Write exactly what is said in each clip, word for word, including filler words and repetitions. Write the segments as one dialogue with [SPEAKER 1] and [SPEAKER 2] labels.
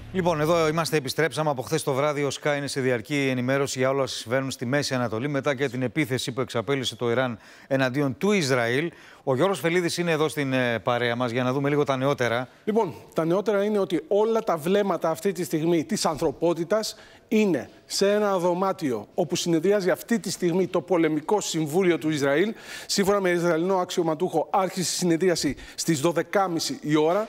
[SPEAKER 1] Λοιπόν, εδώ είμαστε, επιστρέψαμε. Από χθες το βράδυ ο Sky είναι σε διαρκή ενημέρωση για όλα όσα συμβαίνουν στη Μέση Ανατολή μετά και την επίθεση που εξαπέλυσε το Ιράν εναντίον του Ισραήλ. Ο Γιώργος Φελίδης είναι εδώ στην παρέα μας για να δούμε λίγο τα νεότερα.
[SPEAKER 2] Λοιπόν, τα νεότερα είναι ότι όλα τα βλέμματα αυτή τη στιγμή της ανθρωπότητας είναι σε ένα δωμάτιο όπου συνεδριάζει αυτή τη στιγμή το Πολεμικό Συμβούλιο του Ισραήλ. Σύμφωνα με Ισραηλινό αξιωματούχο, άρχισε η συνεδρίαση στις δώδεκα και μισή η ώρα.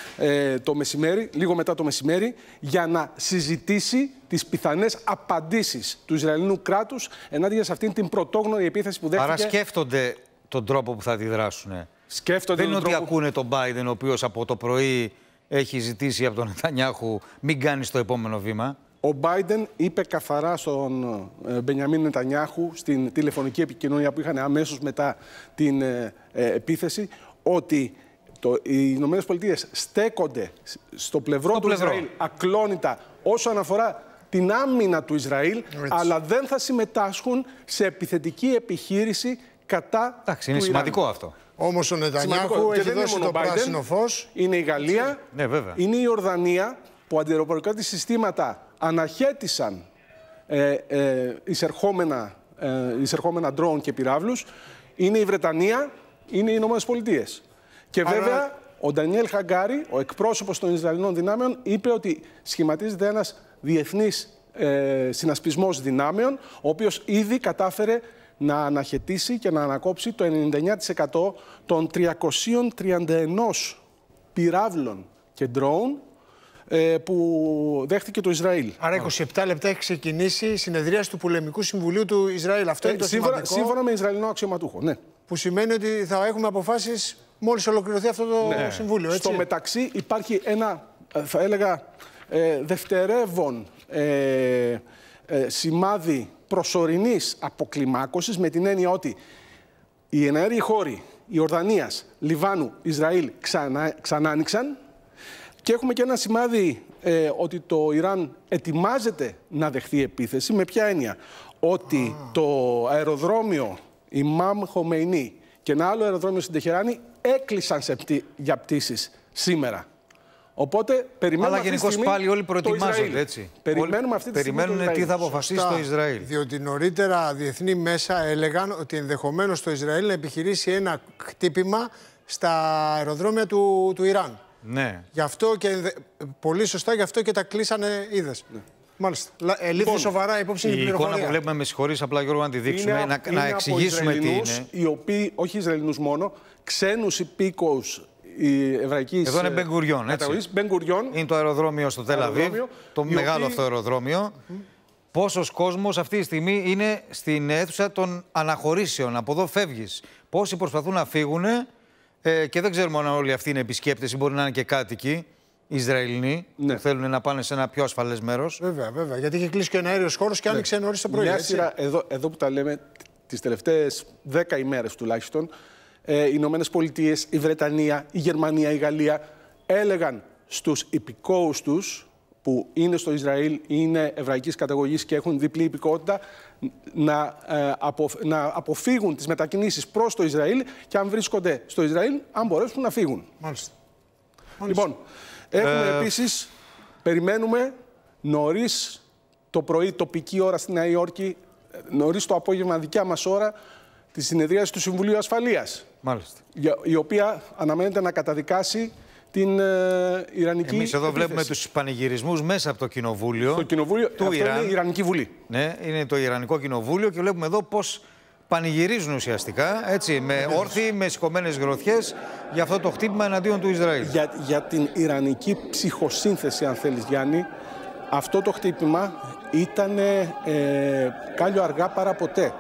[SPEAKER 2] Ε, το μεσημέρι, λίγο μετά το μεσημέρι, για να συζητήσει τις πιθανές απαντήσεις του Ισραηλινού κράτους ενάντια σε αυτήν την πρωτόγνωρη επίθεση που δέχτηκε.
[SPEAKER 1] Άρα σκέφτονται τον τρόπο που θα αντιδράσουν.
[SPEAKER 2] Σκέφτονται
[SPEAKER 1] Δεν είναι ότι
[SPEAKER 2] τρόπο...
[SPEAKER 1] ακούνε τον Biden, ο οποίος από το πρωί έχει ζητήσει από τον Νετανιάχου μην κάνει το επόμενο βήμα.
[SPEAKER 2] Ο Biden είπε καθαρά στον Μπενιαμίν Νετανιάχου στην τηλεφωνική επικοινωνία που είχαν αμέσως μετά την ε, ε, επίθεση ότι Το, οι Ηνωμένες Πολιτείες στέκονται στο πλευρό
[SPEAKER 1] στο
[SPEAKER 2] του
[SPEAKER 1] πλευρό.
[SPEAKER 2] Ισραήλ ακλόνητα όσον αφορά την άμυνα του Ισραήλ,
[SPEAKER 3] Έτσι.
[SPEAKER 2] αλλά δεν θα συμμετάσχουν σε επιθετική επιχείρηση κατά
[SPEAKER 1] Εντάξει, είναι
[SPEAKER 2] του
[SPEAKER 1] σημαντικό
[SPEAKER 2] Ιράν.
[SPEAKER 1] αυτό.
[SPEAKER 3] Όμως ο Νετανιάχου
[SPEAKER 2] Σημαντικό.
[SPEAKER 3] έχει
[SPEAKER 2] Και δεν είναι
[SPEAKER 3] δώσει
[SPEAKER 2] μόνο
[SPEAKER 3] το
[SPEAKER 2] ο Biden,
[SPEAKER 3] πράσινο φως.
[SPEAKER 2] Είναι η Γαλλία,
[SPEAKER 1] Ναι, βέβαια.
[SPEAKER 2] είναι η Ορδανία που αντιεροπορικά της συστήματα αναχέτησαν ε, ε, εισερχόμενα, ε, εισερχόμενα ντρόουν και πυράβλους. Είναι η Βρετανία, είναι οι Ηνωμένες Πολιτείες. Και
[SPEAKER 3] Άρα...
[SPEAKER 2] βέβαια ο Ντανιέλ Χαγκάρι, ο εκπρόσωπος των Ισραηλινών δυνάμεων, είπε ότι σχηματίζεται ένας διεθνής ε, συνασπισμός δυνάμεων, ο οποίος ήδη κατάφερε να αναχαιτήσει και να ανακόψει το ενενήντα εννέα τοις εκατό των τριακοσίων τριάντα ένα πυράβλων και ντρόουν ε, που δέχτηκε το Ισραήλ.
[SPEAKER 3] Άρα είκοσι επτά λεπτά έχει ξεκινήσει η συνεδρίαση του Πολεμικού Συμβουλίου του Ισραήλ. Αυτό
[SPEAKER 2] Ε,
[SPEAKER 3] είναι το
[SPEAKER 2] σύμφωνα,
[SPEAKER 3] σημαντικό,
[SPEAKER 2] σύμφωνα με Ισραηλινό αξιωματούχο, ναι.
[SPEAKER 3] που σημαίνει ότι θα έχουμε αποφάσεις μόλις ολοκληρωθεί αυτό το
[SPEAKER 2] Ναι.
[SPEAKER 3] Συμβούλιο, έτσι.
[SPEAKER 2] Στο μεταξύ υπάρχει ένα, θα έλεγα, ε, δευτερεύον ε, ε, σημάδι προσωρινής αποκλιμάκωσης, με την έννοια ότι οι εναέριοι χώροι Ιορδανίας, Λιβάνου, Ισραήλ ξανά, ξανά άνοιξαν και έχουμε και ένα σημάδι ε, ότι το Ιράν ετοιμάζεται να δεχθεί επίθεση. Με ποια έννοια? Ότι ah. το αεροδρόμιο Ιμάμ Χομεϊνί και ένα άλλο αεροδρόμιο στην Τεχεράνη έκλεισαν σε πτή, για πτήσεις σήμερα. Οπότε περιμένουμε.
[SPEAKER 1] Αλλά γενικώς πάλι όλοι προετοιμάζονται, έτσι.
[SPEAKER 2] Περιμένουμε αυτή τη
[SPEAKER 1] Περιμένουν
[SPEAKER 2] στιγμή.
[SPEAKER 1] τι θα αποφασίσει το Ισραήλ.
[SPEAKER 3] Διότι νωρίτερα διεθνή μέσα έλεγαν ότι ενδεχομένως το Ισραήλ να επιχειρήσει ένα χτύπημα στα αεροδρόμια του, του Ιράν.
[SPEAKER 1] Ναι.
[SPEAKER 3] Γι' αυτό και πολύ σωστά, γι' αυτό και τα κλείσανε, είδες. Ναι. Μάλιστα. Ελήφθη λοιπόν, σοβαρά υπόψη η πληροφορία.
[SPEAKER 1] Η εικόνα που βλέπουμε, με συγχωρείς, απλά Γιώργο, να τη δείξουμε,
[SPEAKER 2] είναι,
[SPEAKER 1] να,
[SPEAKER 2] είναι
[SPEAKER 1] να εξηγήσουμε τι είναι.
[SPEAKER 2] Οι οποίοι, όχι Ισραηλινούς μόνο, ξένους υπήκοους η εβραϊκής.
[SPEAKER 1] Εδώ είναι Μπεν-Γκουριόν, έτσι.
[SPEAKER 2] Μπεν-Γκουριόν.
[SPEAKER 1] Είναι το αεροδρόμιο στο Τελ Αβίβ, το μεγάλο οποίοι... αυτό αεροδρόμιο. Mm. Πόσος κόσμος αυτή τη στιγμή είναι στην αίθουσα των αναχωρήσεων. Από εδώ φεύγεις. Πόσοι προσπαθούν να φύγουν ε, και δεν ξέρουμε αν όλοι αυτοί είναι επισκέπτες ή μπορεί να είναι και κάτοικοι Ισραηλινοί, ναι, που θέλουν να πάνε σε ένα πιο ασφαλές μέρος.
[SPEAKER 3] Βέβαια, βέβαια. Γιατί είχε κλείσει και ένα αέριος χώρος και ναι, άνοιξε νωρίς το πρωί.
[SPEAKER 2] Μια σειρά, εδώ, εδώ που τα λέμε, τις τελευταίες δέκα ημέρες τουλάχιστον, ε, οι Ηνωμένες Πολιτείες, η Βρετανία, η Γερμανία, η Γαλλία έλεγαν στους υπηκόους τους που είναι στο Ισραήλ, είναι εβραϊκής καταγωγής και έχουν διπλή υπηκότητα, να, ε, απο, να αποφύγουν τις μετακινήσεις προς το Ισραήλ και αν βρίσκονται στο Ισραήλ, αν μπορέσουν να φύγουν.
[SPEAKER 3] Μάλιστα.
[SPEAKER 2] Λοιπόν, έχουμε ε... επίσης, περιμένουμε νωρίς το πρωί, τοπική ώρα στη Νέα Υόρκη, νωρίς το απόγευμα δικιά μας ώρα, τη συνεδρίαση του Συμβουλίου Ασφαλείας.
[SPEAKER 1] Μάλιστα.
[SPEAKER 2] Η οποία αναμένεται να καταδικάσει την ε, Ιρανική.
[SPEAKER 1] Εμείς εδώ
[SPEAKER 2] επίθεση.
[SPEAKER 1] βλέπουμε τους πανηγυρισμούς μέσα από το κοινοβούλιο.
[SPEAKER 2] Το κοινοβούλιο
[SPEAKER 1] του
[SPEAKER 2] αυτό
[SPEAKER 1] Ιράν.
[SPEAKER 2] Είναι η Ιρανική Βουλή.
[SPEAKER 1] Ναι, είναι το Ιρανικό Κοινοβούλιο και βλέπουμε εδώ πώς πανηγυρίζουν ουσιαστικά, έτσι, με όρθιοι, με σηκωμένες γροθιές για αυτό το χτύπημα εναντίον του Ισραήλ.
[SPEAKER 2] Για, για την Ιρανική ψυχοσύνθεση, αν θέλεις, Γιάννη, αυτό το χτύπημα ήταν ε, κάλιο αργά παρά ποτέ.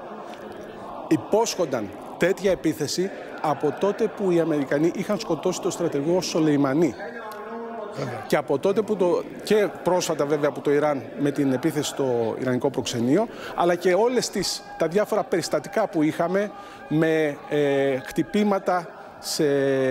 [SPEAKER 2] Υπόσχονταν τέτοια επίθεση από τότε που οι Αμερικανοί είχαν σκοτώσει τον στρατηγό Σολεϊμανί. Βέβαια. Και από τότε που το. Και πρόσφατα, βέβαια, που το Ιράν με την επίθεση στο Ιρανικό προξενείο, αλλά και όλες τις, τα διάφορα περιστατικά που είχαμε με ε, χτυπήματα σε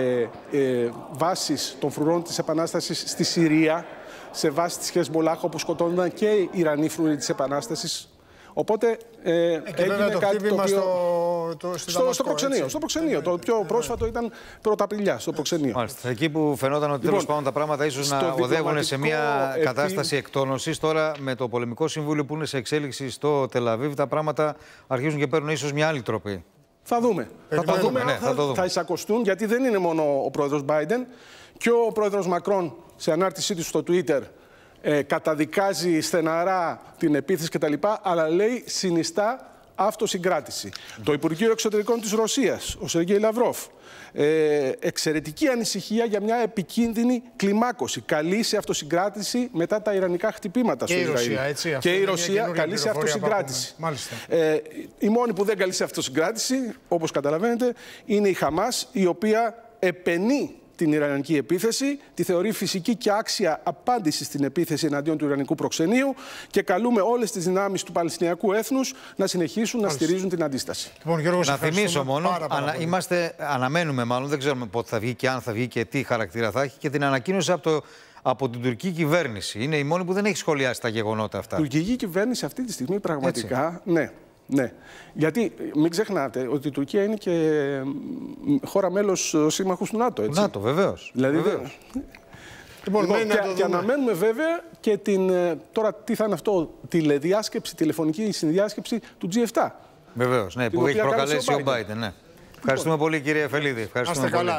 [SPEAKER 2] ε, βάσεις των φρουρών της Επανάστασης στη Συρία, σε βάσεις της Χεσμολάχ, όπου σκοτώνονταν και οι Ιρανοί φρουροί της Επανάστασης. Οπότε ε,
[SPEAKER 3] ε,
[SPEAKER 2] έγινε
[SPEAKER 3] το
[SPEAKER 2] κάτι το οποίο...
[SPEAKER 3] στο, το,
[SPEAKER 2] στο, στο προξενείο. Στο προξενείο. Το πιο πρόσφατο ήταν Πρωταπριλιά, στο προξενείο.
[SPEAKER 1] Μάλιστα. Εκεί που φαινόταν ότι
[SPEAKER 2] Λοιπόν,
[SPEAKER 1] τέλος πάντων τα πράγματα ίσως να οδεύουν σε μια
[SPEAKER 2] επί...
[SPEAKER 1] κατάσταση εκτόνωσης. Τώρα με το πολεμικό συμβούλιο που είναι σε εξέλιξη στο Τελαβίβ, τα πράγματα αρχίζουν και παίρνουν ίσως μια άλλη τροπή.
[SPEAKER 2] Θα δούμε.
[SPEAKER 1] Θα το δούμε, ναι, θα το δούμε.
[SPEAKER 2] Θα εισακωστούν, γιατί δεν είναι μόνο ο πρόεδρος Biden. Και ο πρόεδρος Μακρόν σε ανάρτησή του στο Twitter ε, καταδικάζει στεναρά την επίθεση κτλ. Αλλά λέει συνιστά αυτοσυγκράτηση. Mm. Το Υπουργείο Εξωτερικών της Ρωσίας, ο Σεργέη Λαυρόφ, ε, εξαιρετική ανησυχία για μια επικίνδυνη κλιμάκωση. Καλεί σε αυτοσυγκράτηση μετά τα ιρανικά χτυπήματα
[SPEAKER 3] και
[SPEAKER 2] στο
[SPEAKER 3] η
[SPEAKER 2] Ισραήλ.
[SPEAKER 3] Ρωσία, έτσι,
[SPEAKER 2] και η Ρωσία καλεί σε αυτοσυγκράτηση. Ε, η μόνη που δεν καλεί σε αυτοσυγκράτηση, όπως καταλαβαίνετε, είναι η Χαμάς, η οποία επενεί την Ιρανική επίθεση, τη θεωρεί φυσική και άξια απάντηση στην επίθεση εναντίον του Ιρανικού προξενείου και καλούμε όλες τις δυνάμεις του Παλαιστινιακού έθνους να συνεχίσουν Μάλιστα. να στηρίζουν την αντίσταση.
[SPEAKER 3] Λοιπόν, Γιώργο,
[SPEAKER 1] να θυμίσω μόνο,
[SPEAKER 3] πάρα, πάρα
[SPEAKER 1] ανα, είμαστε, αναμένουμε μάλλον, δεν ξέρουμε πότε θα βγει και αν θα βγει και τι χαρακτήρα θα έχει, και την ανακοίνωση από, το, από την τουρκική κυβέρνηση. Είναι η μόνη που δεν έχει σχολιάσει τα γεγονότα αυτά.
[SPEAKER 2] Η τουρκική κυβέρνηση αυτή τη στιγμή πραγματικά, Έτσι. ναι. Ναι. Γιατί μην ξεχνάτε ότι η Τουρκία είναι και χώρα μέλος σύμμαχος του ΝΑΤΟ. Έτσι.
[SPEAKER 1] Του ΝΑΤΟ, βεβαίως.
[SPEAKER 2] Δηλαδή,
[SPEAKER 1] βεβαίως.
[SPEAKER 2] Λοιπόν, λοιπόν, και, και αναμένουμε βέβαια και την. Τώρα, τι θα είναι αυτό, τηλεδιάσκεψη, τηλεφωνική συνδιάσκεψη του τζι επτά.
[SPEAKER 1] Βεβαίως, ναι, που έχει προκαλέσει ο Biden. Ναι. Ευχαριστούμε λοιπόν. πολύ, κύριε Φελίδη. Ευχαριστούμε πολύ.